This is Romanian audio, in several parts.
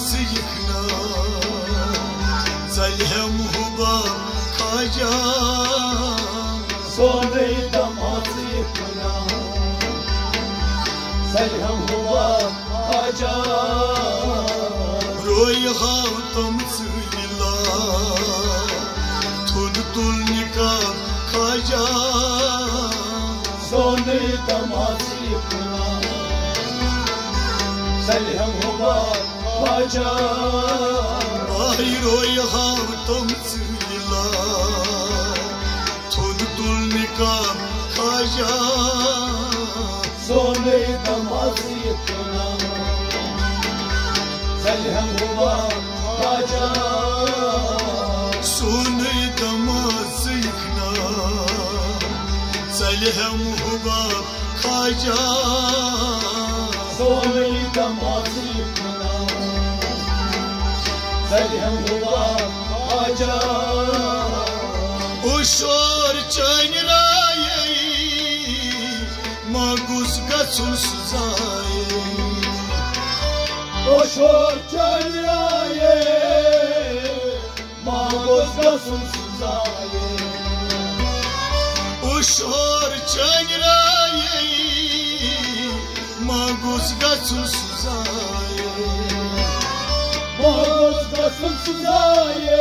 yıkna Zalhem huba kaja Sonrayı damazı yıkna Zalhem huba kaja Roy havtam zıyla Tudutul nikah kaja Sonrayı damazı yıkna Zalhem huba kaja Roy havtam zıyla Tudutul nikah kaja Sonrayı damazı yıkna Zalhem huba kaja Sonrayı damazı yıkna Zalhem huba kaja Sonrayı damazı yıkna Zalhem huba kaja Uşor çayraye Magus gaçul suzaye Oşor çayraye Magos gasın suzaye Uşor çayraye Magus gaçul suzaye Magos gasın suzaye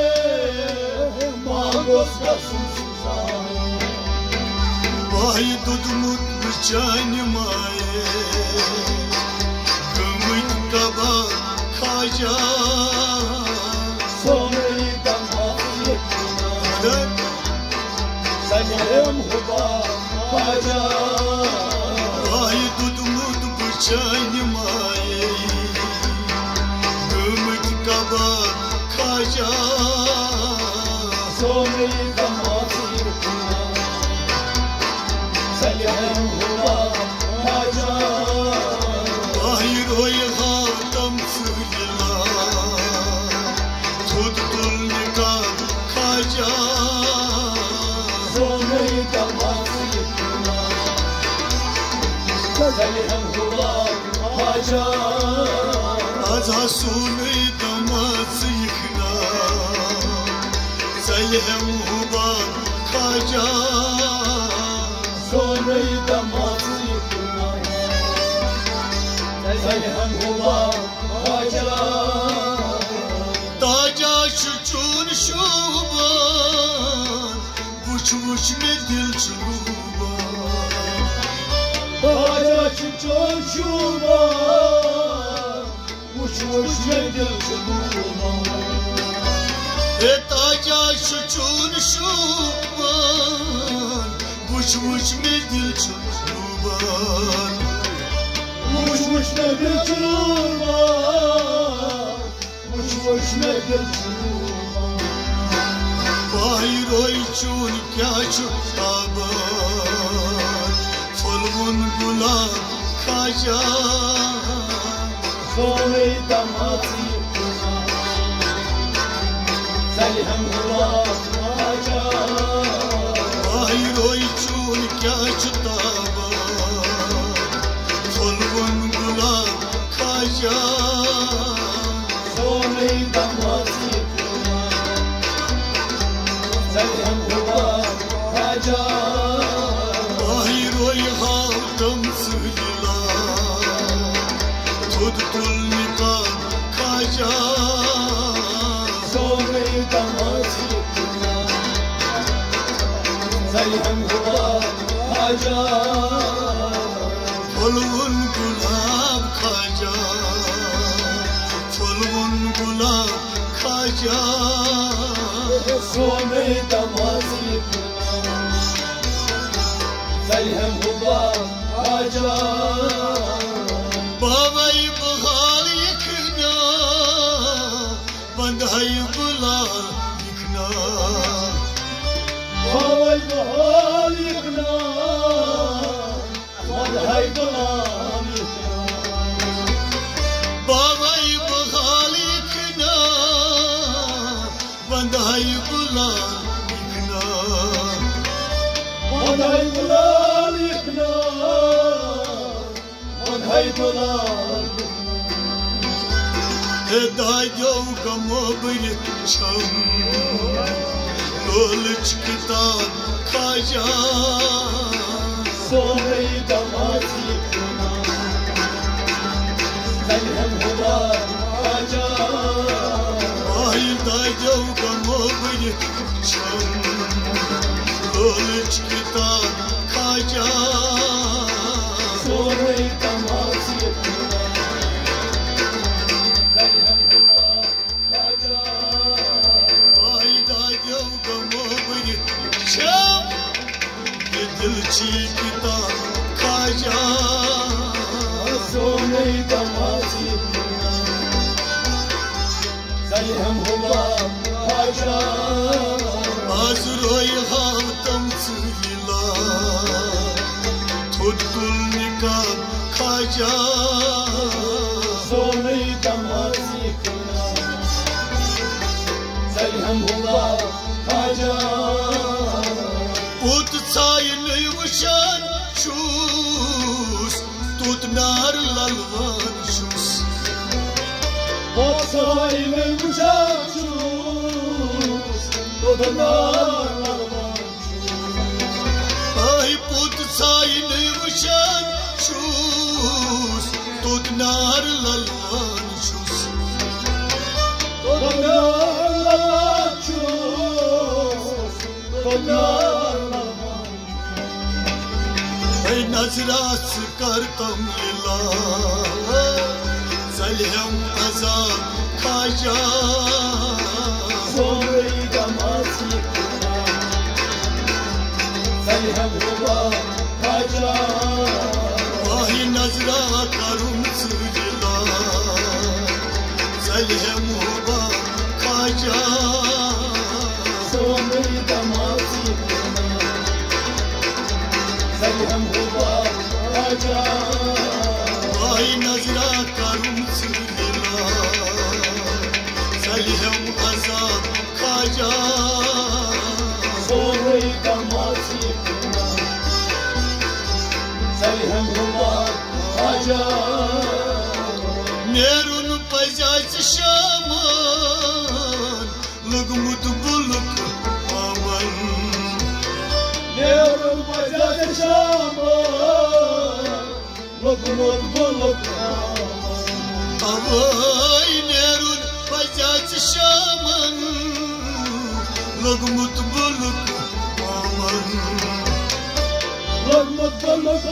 Magos gasın suzaye Vay dudumut bıçanımaye Kımıt kaba kaja Sonrayı damazı yıkna Zalhem huba kaja Vay dudumut bıçanımaye Kımıt kaba kaja Sonrayı damazı yıkna Zalhem huba kaja Hayır oy havtam sıyla Tutul nikah kaja Sonrayı damazı yıkna Zalhem huba kaja Aza sunu damazı yıkna Zalhem huba kaja Sonrayı damazı yıkna Zalhem huba kaja Taca şuçun şuban Buç buç ne dil çuban Baca çıçın şuban Uç uç medil çubuğuna Taca şuçun şuban Buç buç ne dil çuban Uç uç medil çubuğuna Uç uç medil çubuğuna Bahir oy çun kya çutaban Fulgun gulab kaja Sonrayı damazı yıkna Zalhem huba kaja Bahir oy çun kya çutaban Fulgun gulab kaja Sonrayı damazı yıkna Zalhem huba kaja Bahir oy havtam sıyla Tutul nikah kaja Sonrayı damazı yıkna Zalhem huba kaja Fulgun gulab kaja Fulgun gulab kaja Sonrayı damazı yıkna Zalhem huba kaja Babayı bıhal yıkna Bandayı bular yıkna Havay bahar yıkna Madhay dolan yıkna Babayı bıhal yıkna Bandayı bular yıkna Madhay dolan yıkna Madhay dolan Dayo gamobri cham Lolch kitan khaja Sonrei damati kuna Zalhem huwa khaja Ay dayo gamobri cham Lolch kitan khaja Sonrei damati kuna Dilchi kita khaja Sonrei damati kuna Zalhem huwa khaja Azroy haftam tsila Thudkul nikan khaja Sonrei damati kuna Zalhem huwa khaja Put tsayin yushan shus Tut nar lalvan shus Otsay ne muchachos Todanar Ay put tsayin yushan shus Tut nar lalvan shus Todanar chus Todanar Ay nazras kartam lila Zalhem azam khaja Sonrei damati kuna Zalhem huwa khaja Ay nazra karum lila Zalhem huwa khaja Sonrei damati kuna Zalhem huwa khaja Ay nazra karum lila Zalhem azam khaja Sonrei damati kuna Zalhem huwa khaja Nerun pajaj shaman Lugmut buluk aman Nerun pajaj shaman Lugmut buluk Avay nerun pajaj shaman Lugmut buluk aman Lugmut buluk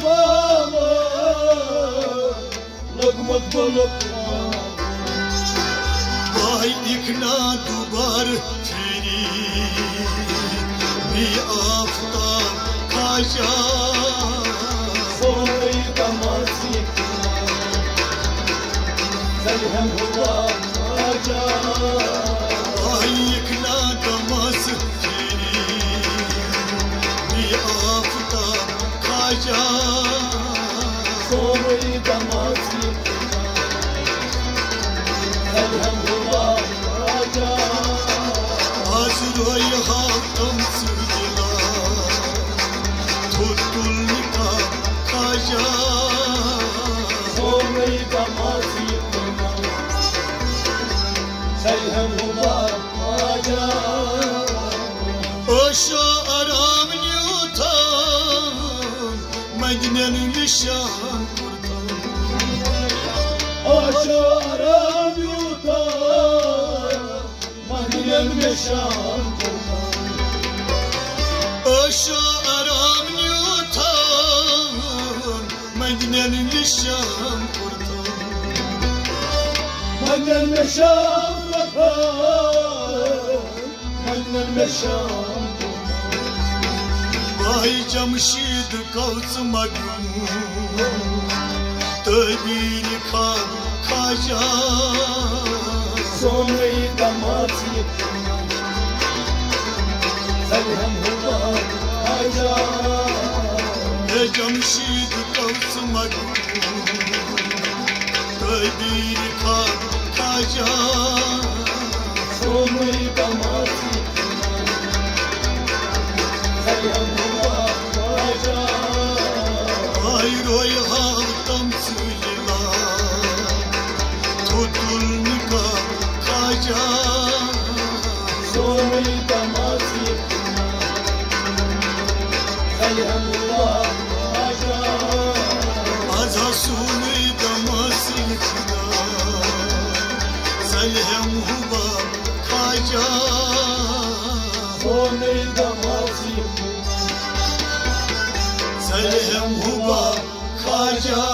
Lugmut buluk Vay ikna dubar firi Bi aftab khaja Sonrei damati kuna Zalhem huwa khaja Ay ikna damas firi Bi aftab khaja Sonrei damati kuna Zalhem huwa khaja Azroy haftam tsila Thudkul nikan khaja Sonrei damati kuna Zalhem huwa khaja Osho aram nyutan Madinen nishan kurtan Osho aram yutan Madinem meşan kurtan Osho aram nyutan Madinen nishan kurtan Madinem meşan kurtan Madinem meşan Vay Jamshid Kauts Magum Tabir Khan Khaja Sonrei damati kuna Zalhem huwa khaja Jamshid Kauts Magum Tabir Khan Khaja Sonrei damati kuna Zalhem huwa khaja Ay roy haftam tsila Thudkul nikan खाजा सोनी तमासी अलहमुल्ला खाजा आजा सोनी तमासी सलहम हुआ खाजा सोनी तमासी सलहम हुआ खाजा